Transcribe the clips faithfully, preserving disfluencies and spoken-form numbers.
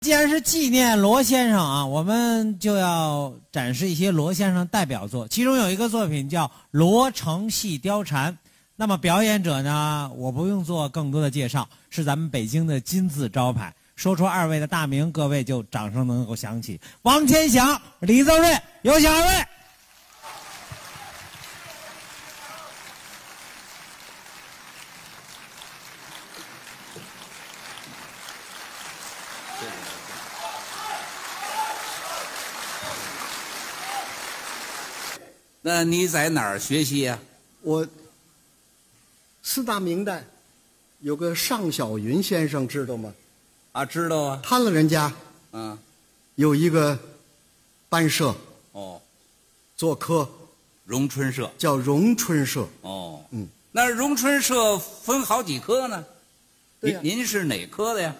既然是纪念罗先生啊，我们就要展示一些罗先生代表作，其中有一个作品叫《罗成戏貂蝉》。那么表演者呢，我不用做更多的介绍，是咱们北京的金字招牌。说出二位的大名，各位就掌声能够响起。王天祥、李泽瑞，有请二位。 那你在哪儿学习呀、啊？ 我四大名旦有个尚小云先生，知道吗？ 啊，知道啊。 他了人家， 嗯， 有一个班社， 哦， 做科， 荣春社叫荣春社。 哦， 嗯， 那荣春社分好几科呢？ 对呀、 您您是哪科的呀？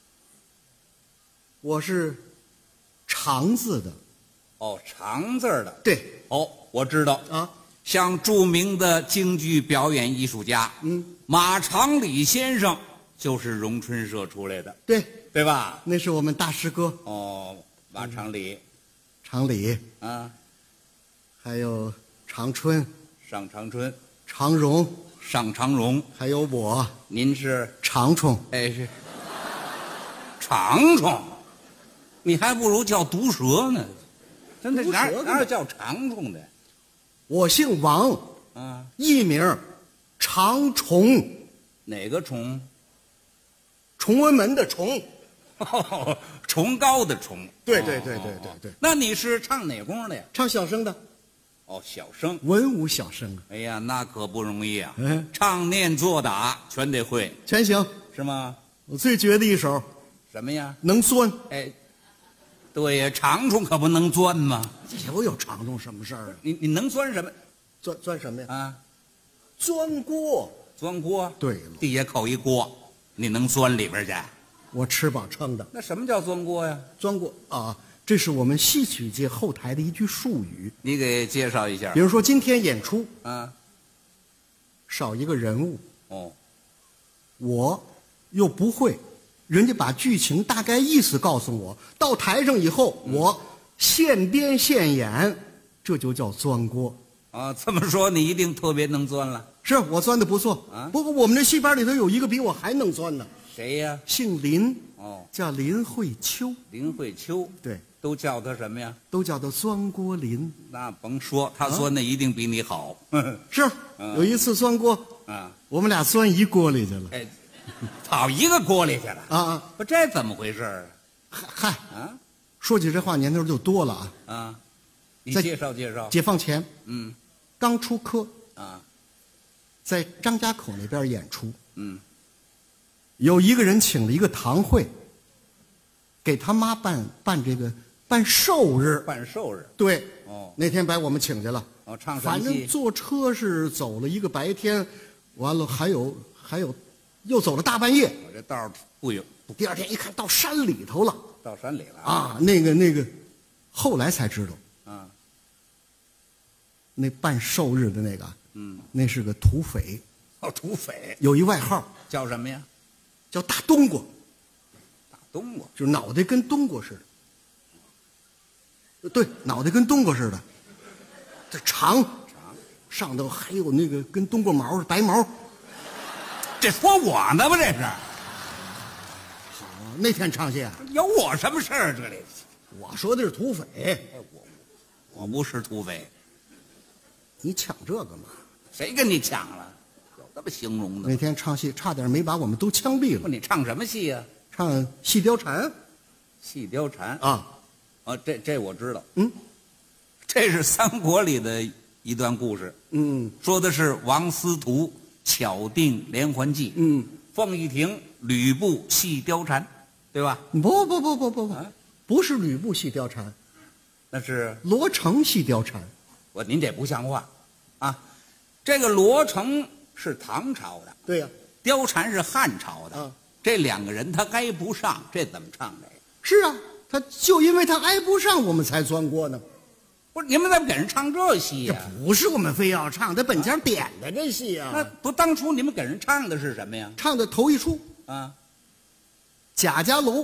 我是长字的。 哦，长字的。 对。 哦，我知道啊， 像著名的京剧表演艺术家， 嗯， 马长礼先生就是荣春社出来的， 对， 对吧？ 那是我们大师哥。 哦，马长礼， 常理啊， 还有长春、 上长春、 长荣、 上长荣， 还有我您是长虫。 哎是长虫，你还不如叫毒蛇呢。真的哪哪有叫长虫的？ 我姓王， 啊， 艺名长虫， 哪个虫？ 崇文门的崇。 哦，崇高的崇。 对对对对对对。 那你是唱哪工的呀？ 唱小生的。 哦，小生， 文武小生。 哎呀，那可不容易啊！ 嗯， 唱念做打全得会， 全行， 是吗？ 我最绝的一手， 什么呀？ 能钻。 哎，对呀，长虫可不能钻吗？ 有有长虫什么事儿啊？ 你你能钻什么？ 钻钻什么呀？ 啊， 钻锅。 钻锅。 对了， 地下扣一锅，你能钻里边去？ 我吃饱撑的。 那什么叫钻锅呀？ 钻锅啊，这是我们戏曲界后台的一句术语。 你给介绍一下。 比如说今天演出啊， 少一个人物， 哦， 我又不会，人家把剧情大概意思告诉我，到台上以后，嗯、我现编现演，这就叫钻锅。 啊，这么说你一定特别能钻了。 是我钻的不错啊，不过我们这戏班里头有一个比我还能钻呢。 谁呀？ 姓林， 哦， 叫林慧秋。 林慧秋， 对， 都叫他什么呀？ 都叫他钻锅林。 那甭说，他钻的一定比你好。 啊、是，有一次钻锅， 啊， 我们俩钻一锅里去了。 哎，跑一个锅里去了。 啊啊， 不，这怎么回事啊？ 嗨啊， 说起这话年头就多了啊。 啊，你介绍介绍。 解放前， 嗯， 刚出科啊， 在张家口那边演出。 嗯。 有一个人请了一个堂会，给他妈办办这个办寿日。 办寿日。 对。 哦。 那天把我们请去了。 哦，唱什么戏？ 反正坐车是走了一个白天，完了还有还有，又走了大半夜。 我这道不有。 第二天一看到山里头了。 到山里了啊！那个那个，后来才知道。 啊。 那办寿日的那个， 嗯， 那是个土匪。 哦，土匪。 有一外号。 叫什么呀？ 叫大冬瓜。 大冬瓜， 就是脑袋跟冬瓜似的。对，脑袋跟冬瓜似的，这长长， 上头还有那个跟冬瓜毛白毛。 这说我呢吧？这是。 好，那天唱戏啊， 有我什么事儿？这里， 我说的是土匪。 我我不是土匪， 你抢这个嘛？ 谁跟你抢了？这么形容的？ 那天唱戏差点没把我们都枪毙了。 不，你唱什么戏呀、啊？ 唱戏貂蝉。 戏貂蝉啊， 啊，这这我知道。 嗯， 这是三国里的一段故事。 嗯， 说的是王司徒巧定连环计。 嗯， 凤玉亭、吕布戏貂蝉，对吧？ 不不不不不不， 啊、 不是吕布戏貂蝉， 那是罗成戏貂蝉。 我您这不像话啊！这个罗成是唐朝的， 对呀、啊， 貂蝉是汉朝的， 啊， 这两个人他挨不上，这怎么唱的？ 是啊，他就因为他挨不上，我们才钻锅呢。 不是你们怎么给人唱这戏呀、啊？ 这不是我们非要唱，他本家点的这戏啊。 那不当初你们给人唱的是什么呀？ 唱的头一出啊， 贾家楼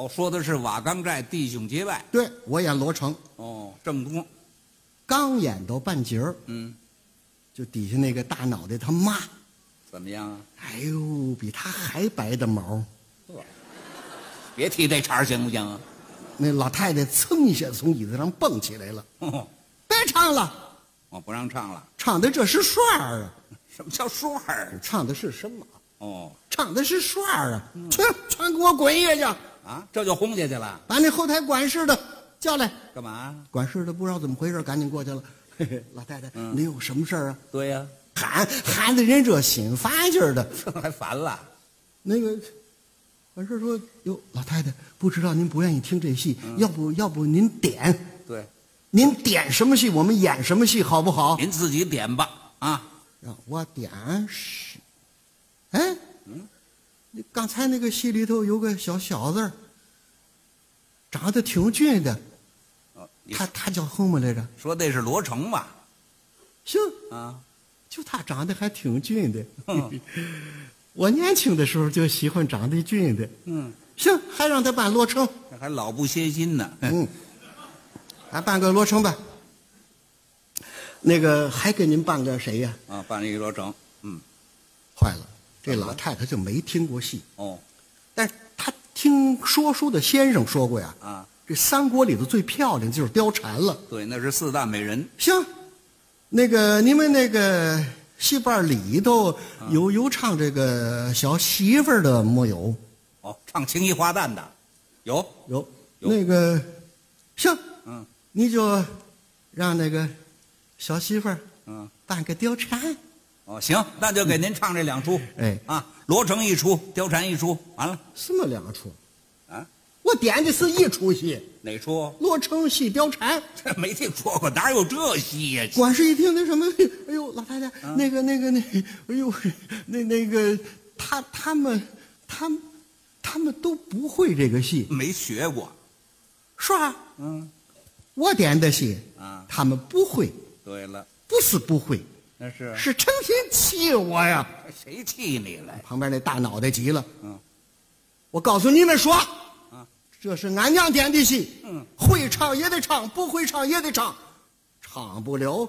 哦，说的是瓦岗寨弟兄结拜。 对，我演罗成。 哦，这么多。 刚演到半截儿， 嗯， 就底下那个大脑袋他妈， 怎么样啊？ 哎呦，比他还白的毛。 别提这茬行不行啊？ 那老太太噌一下从椅子上蹦起来了， 哦， 别唱了， 我不让唱了。 唱的这是帅儿啊！ 什么叫帅儿？ 唱的是什么？ 哦， 唱的是帅儿啊！去，全给我滚下去！ 啊，这就轰下去了？ 把那后台管事的叫来。 干嘛？ 管事的不知道怎么回事，赶紧过去了。嘿嘿，老太太， 嗯您有什么事儿啊？ 对呀、 喊喊的人这心发劲儿的。 这还烦了。 那个管事说：“哟，老太太，不知道您不愿意听这戏， 嗯要不要不您点？ 对， 您点什么戏，我们演什么戏，好不好？” 您自己点吧。啊， 让我点是，哎，嗯，你刚才那个戏里头有个小小子儿，长得挺俊的， 哦，你他他叫什么来着？ 说那是罗成吧？ 行， 啊， 就他长得还挺俊的。 嗯我年轻的时候就喜欢长得俊的。 嗯， 行，还让他扮罗成。 这还老不歇心呢。 嗯，还扮个罗成吧。那个还给您扮个谁呀？ 啊，扮一个罗成。嗯， 坏了，这怎么了老太太就没听过戏， 哦， 但是她听说书的先生说过呀。 啊， 这三国里头最漂亮就是貂蝉了。 对，那是四大美人。 行，那个你们那个戏班里头有有唱这个小媳妇儿的没有？ 哦，唱情谊花旦的，有。 有。 有那个行， 嗯你就让那个小媳妇儿嗯， 扮个貂蝉。 哦，行，那就给您唱这两出。 哎啊，罗成一出，貂蝉一出，完了。 什么两出？ 啊， 我点的是一出戏， 哪出？ 罗成戏貂蝉。 这没听说过，哪有这戏呀、 管事一听那什么，哎呦，老太太，那个那个那，哎呦，那那个他他们他们他们都不会这个戏， 没学过。 是吧？ 嗯， 我点的戏啊他们不会， 对了， 不是不会， 那是是成心气我呀。 谁气你了？ 旁边那大脑袋急了， 嗯， 我告诉你们说， 啊， 这是俺娘点的戏， 嗯， 会唱也得唱，不会唱也得唱，唱不了，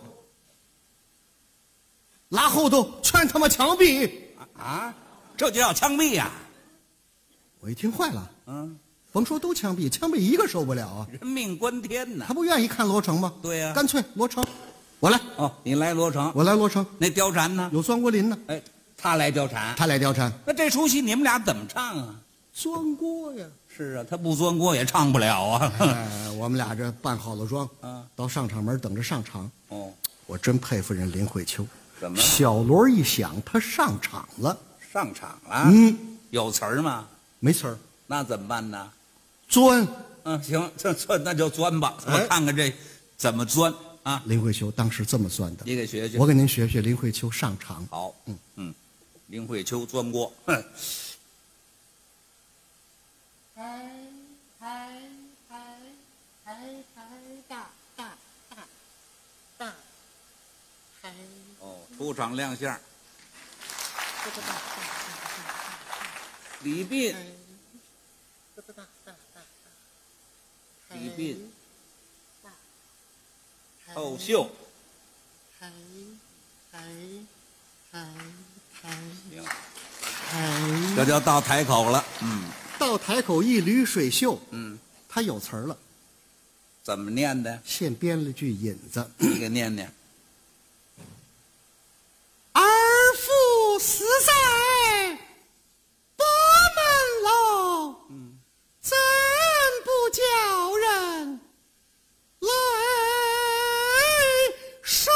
拉后头全他妈枪毙。 啊，这就要枪毙呀、 我一听坏了， 嗯， 甭说都枪毙，枪毙一个受不了啊！ 人命关天呐他。不愿意看罗成吗？ 对呀干脆罗成，我来， 哦，你来罗成， 我来罗成。 那貂蝉呢？ 有钻国林呢， 哎，他来貂蝉。 他来貂蝉， 那这出戏你们俩怎么唱啊？ 钻锅呀！ 是啊，他不钻锅也唱不了啊。 哎，我们俩这扮好了妆， 啊， 到上场门等着上场。 哦， 我真佩服人林慧秋， 怎么小锣一响，他上场了。 上场了？ 嗯， 有词儿吗？ 没词儿， 那怎么办呢？ 钻。 嗯，行，这这那就钻吧， 哎我看看这怎么钻啊？ 林慧秋当时这么钻的， 你给学学。 我给您学学林慧秋上场。 好，嗯嗯，林慧秋钻锅，哼， 嗨嗨嗨嗨嗨大大大大嗨， 哦，出场亮相。 这个大大李斌， 这个大大大大， 李斌， 大后秀， 嗨嗨嗨嗨行， 嗨， 这就到台口了。嗯到台口一捋水袖， 嗯， 他有词儿了， 怎么念的？ 现编了句引子。 你给念念。 儿妇死在伯门楼， 嗯， 怎不叫人泪双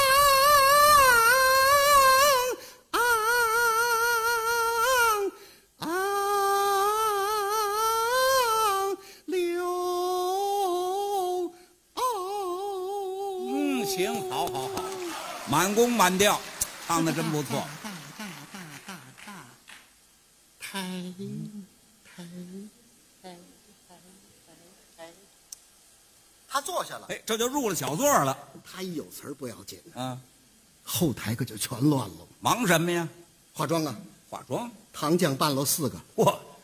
流？ 嗯，行，好好好，满弓满调，唱的真不错。 大大大大大，抬抬抬抬抬抬。他坐下了， 哎，这就入了小座了他一有词儿不要紧， 啊！ 后台可就全乱了。 忙什么呀？ 化妆啊， 化妆。 糖匠扮了四个， 嚯，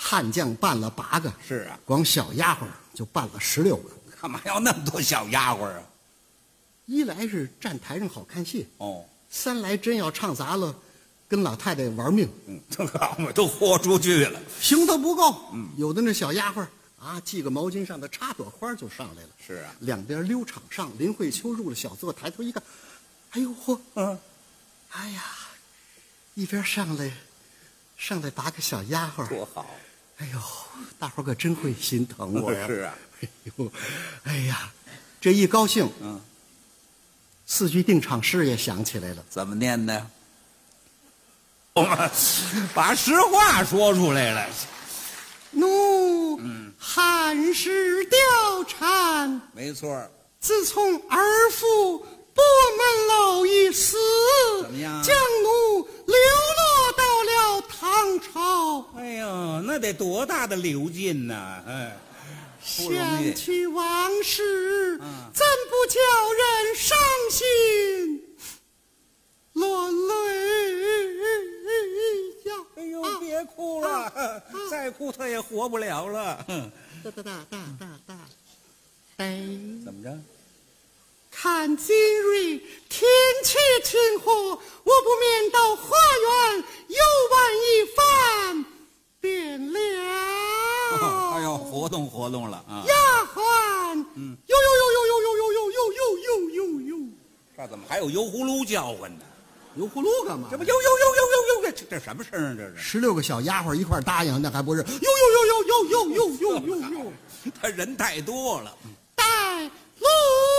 悍将办了八个， 是啊， 光小丫鬟就办了十六个。 干嘛要那么多小丫鬟啊？ 一来是站台上好看戏， 哦， 三来真要唱砸了，跟老太太玩命。 嗯，这好嘛，都豁出去了。 行头不够，嗯，有的那小丫鬟啊，系个毛巾上的插朵花就上来了。 是啊， 两边溜场上，林慧秋入了小座，抬头一看，哎呦嚯， 嗯， 哎呀，一边上来，上来八个小丫鬟， 多好。 哎呦，大伙儿可真会心疼我呀！ 是啊， 哎呦，哎呀，这一高兴， 嗯， 四句定场诗也想起来了。 怎么念的？我们把实话说出来了。 奴， 嗯， 汉室貂蝉， 没错。 自从儿父伯门老一死， 怎么样？ 将奴流落到了唐朝。 哎呦，那得多大的流劲呐！哎，不容易想起往事， 嗯怎不叫人伤心落泪呀？ 哎呦，别哭了，再哭他也活不了了。 哒哒哒哒哒哒，哎， 怎么着？ 看今日天气晴和，我不免到花园游玩一番便了。 哎呦，活动活动了啊！ 丫鬟，嗯，呦呦呦呦呦呦呦呦呦呦呦呦呦， 这怎么还有油葫芦叫唤呢？ 油葫芦干嘛？ 这不呦呦呦呦呦呦，这这什么声啊？这是十六个小丫鬟一块答应，那还不是呦呦呦呦呦呦呦呦呦呦？ 他人太多了。 带路。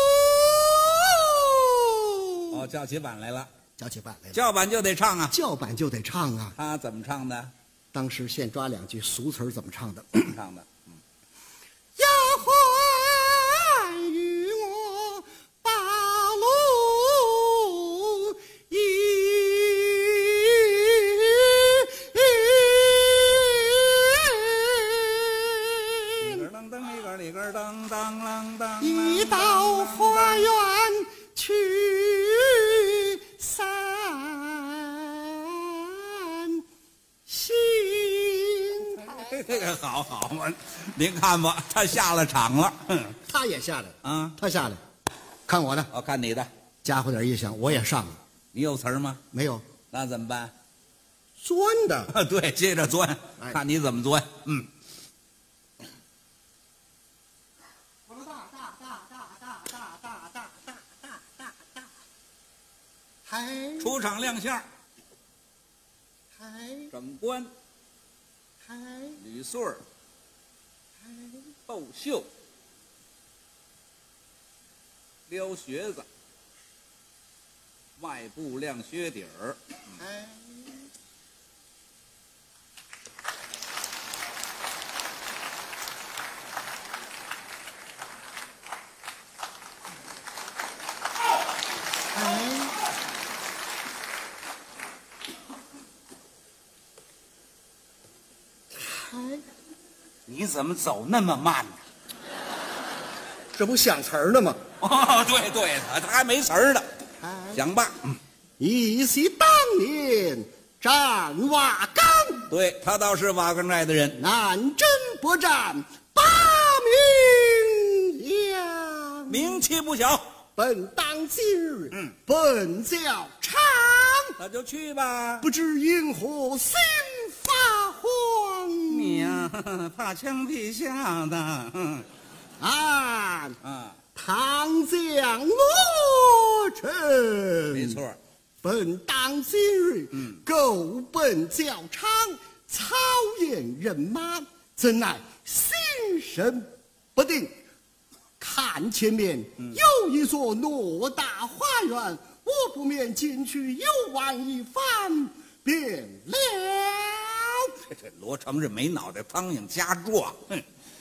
哦，叫起板来了， 叫起板来了， 叫板就得唱啊。 叫板就得唱啊。 他怎么唱的？ 当时现抓两句俗词儿怎么唱的？ 怎么唱的？嗯， 丫鬟与我把路一里个噔噔，里个里个噔噔啷当， 一到花园去散心。 这这个好好嘛，您看吧，他下了场了。 他也下来啊， 他下来，看我的， 我看你的， 家伙点一响，我也上了。 你有词儿吗？ 没有， 那怎么办？ 钻的。 对，接着钻， 哎看你怎么钻。嗯。 还出场亮相， 还整冠、 还捋穗儿、斗袖、撩靴子、外部亮靴底儿。 还你怎么走那么慢呢？ 这不想词儿呢吗？ 哦，对对，他他还没词儿呢。想吧， 一袭当年战瓦岗， 对他倒是瓦岗寨的人。 南征北战把名扬， 名气不小。 本当今日， 嗯， 本教场， 那就去吧。 不知因何心发慌。 你呀、啊，怕枪毙下的。嗯啊啊， 唐将落阵， 没错。 本当今日， 嗯， 狗奔教场，操演人马，怎奈心神不定。看前面有一座偌大花园，我不免进去游玩一番便了。 这这罗成是没脑袋苍蝇加壮。哼，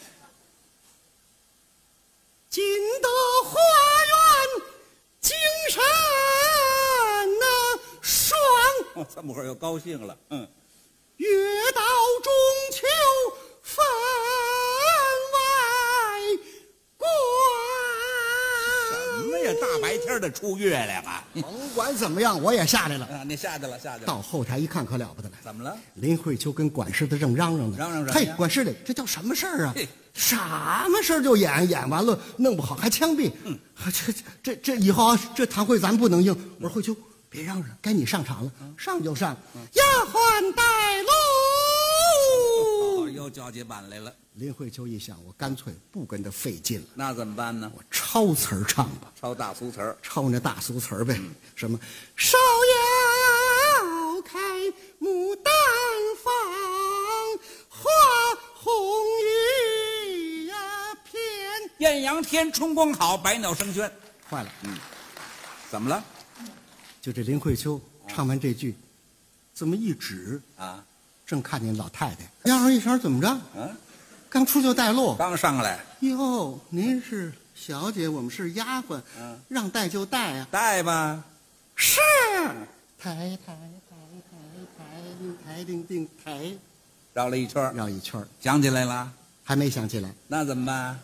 进得花园，精神那爽。 哦，这么会儿又高兴了。嗯， 月到中秋分外观。 什么呀，大白白天的出月亮啊！ 甭管怎么样，我也下来了。 啊，你下去了，下去了。 到后台一看，可了不得了。 怎么了？ 林慧秋跟管事的正嚷嚷呢。 嚷嚷什么嘿， 呀管事的，这叫什么事儿啊嘿？ 什么事儿就演，演完了弄不好还枪毙。嗯，这这这以后啊，这堂会咱不能应。我说慧秋，别嚷嚷，该你上场了，上就上。丫鬟带路。 哦，又叫起板来了。 林慧秋一想，我干脆不跟他费劲了， 那怎么办呢？ 我抄词儿唱吧， 抄大俗词儿。 抄那大俗词儿呗。什么芍药开牡丹放，花红雨呀片。 艳阳天，春光好，百鸟声喧。 坏了， 怎么了？ 就这林慧秋唱完这句，这么一指， 啊， 正看见老太太嚷嚷一声，怎么着？ 嗯， 刚出就带路。 刚上来， 哟，您是小姐，我们是丫鬟， 嗯， 让带就带啊。 带吧。 是，抬抬抬抬抬叮抬叮叮抬， 绕了一圈儿， 绕一圈儿想起来了， 还没想起来。 那怎么办？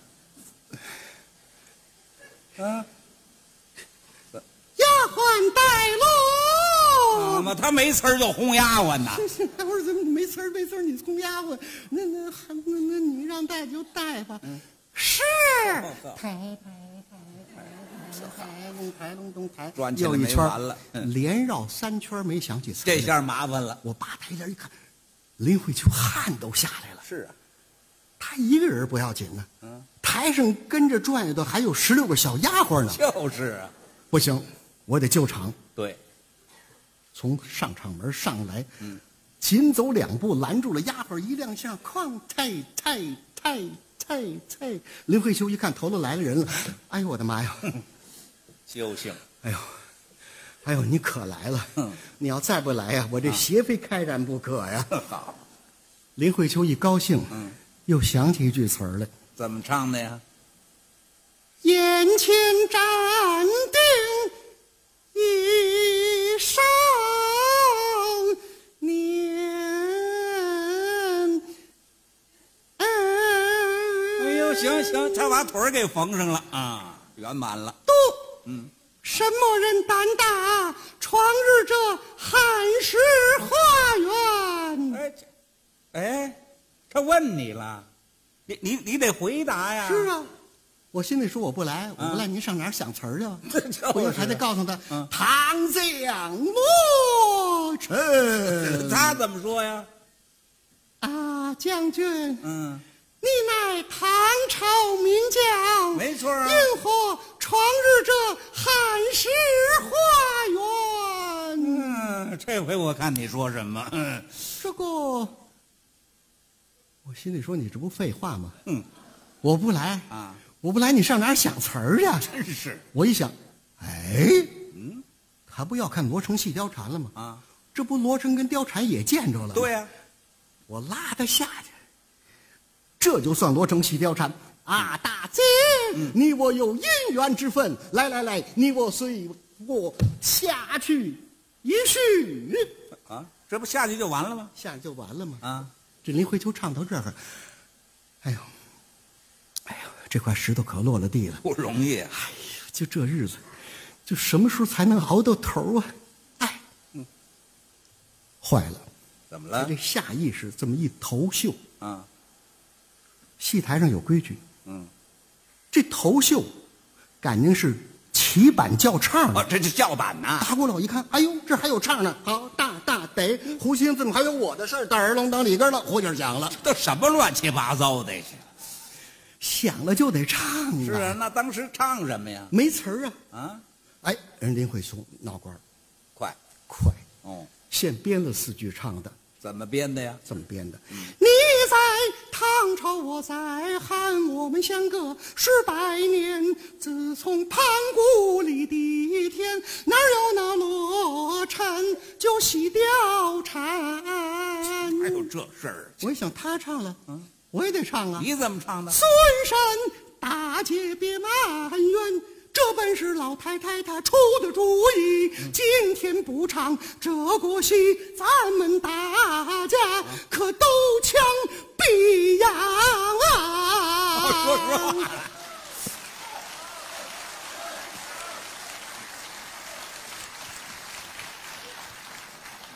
啊， 丫鬟带路。 怎么他没词儿就轰丫鬟呐？ 我说怎么没词儿没词儿？你从丫鬟，那那还那那你让带就带吧。 嗯、 是，抬抬抬抬抬龙抬龙东抬， 转起来没又一圈完了，嗯连绕三圈没想起词儿来。 这下麻烦了。 我扒台阶一看，林慧秋汗都下来了。 是啊， 他一个人不要紧呢， 嗯， 台上跟着转悠的还有十六个小丫鬟呢。 就是啊， 不行，我得救场。 对， 从上场门上来， 嗯， 紧走两步拦住了丫鬟，一亮相，哐太太太太太。林慧秋一看头头来了人了，哎呦我的妈呀！ 修行。 哎呦，哎呦你可来了！ 嗯， 你要再不来呀、啊，我这邪非开战不可呀！ 好， 林慧秋一高兴， 嗯， 又想起一句词儿来： 怎么唱的呀？ 眼前站定一少年。 哎呦，行行，他把腿儿给缝上了啊，圆满了。 都， 嗯， 什么人胆大，闯入这汉室花园？ 哎，这哎，他问你了，你你你得回答呀。 是啊，我心里说我不来，我不来，您上哪儿想词儿去？ 这就是我还得告诉他， 嗯唐将罗成。 他怎么说呀？ 啊，将军， 嗯， 你乃唐朝名将， 没错啊。 因何闯入这汉室花园？ 嗯，这回我看你说什么？嗯， 这个，我心里说你这不废话吗？ 嗯， 我不来啊， 我不来，你上哪儿想词儿去？ 真是。 我一想，哎， 嗯， 他不要看罗成戏貂蝉了吗？ 啊， 这不罗成跟貂蝉也见着了吗？ 对呀、啊。 我拉他下去，这就算罗成戏貂蝉啊！大姐，嗯、你我有姻缘之分，来来来，你我随我下去一叙啊！这不下去就完了吗？ 下去就完了吗？ 啊！ 这林慧秋唱到这儿，哎呦，哎呦，这块石头可落了地了， 不容易啊！ 哎呀，就这日子，就什么时候才能熬到头啊？哎，嗯，坏了。 怎么了？ 这下意识这么一头秀啊， 戏台上有规矩， 嗯， 这头秀，感情是起板叫唱哦，这就叫板呐。 打鼓佬一看，哎呦，这还有唱呢，好大大得，胡心怎么还有我的事儿？大儿郎当里根了，胡劲儿响了， 都什么乱七八糟的？ 响了就得唱啊。 是啊，那当时唱什么呀？ 没词儿啊。 啊， 哎，人林慧秋闹官， 快快哦， 现编了四句唱的。 怎么编的呀？ 怎么编的？ 嗯、 你在唐朝，我在汉，我们相隔十百年。自从盘古里的一天，哪有那罗成就戏貂蝉？ 还有这事儿？ 我一想，他唱了，嗯，我也得唱啊。 你怎么唱的？ 孙神大姐别埋怨。这本是老太太她出的主意，嗯、今天不唱这个戏，咱们大家可都枪毙呀！啊！ 说实话，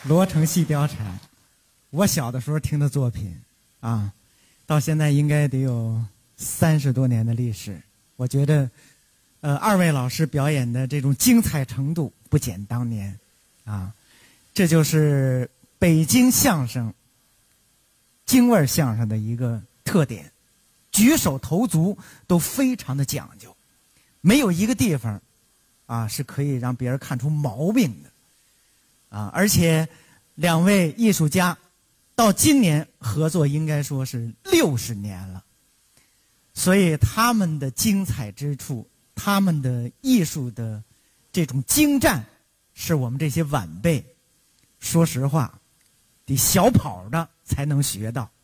罗成戏貂蝉，我小的时候听的作品啊，到现在应该得有三十多年的历史。我觉得，呃，二位老师表演的这种精彩程度不减当年啊，这就是北京相声、京味相声的一个特点，举手投足都非常的讲究，没有一个地方啊是可以让别人看出毛病的。啊，而且两位艺术家到今年合作应该说是六十年了，所以他们的精彩之处，他们的艺术的这种精湛，是我们这些晚辈说实话得小跑的才能学到。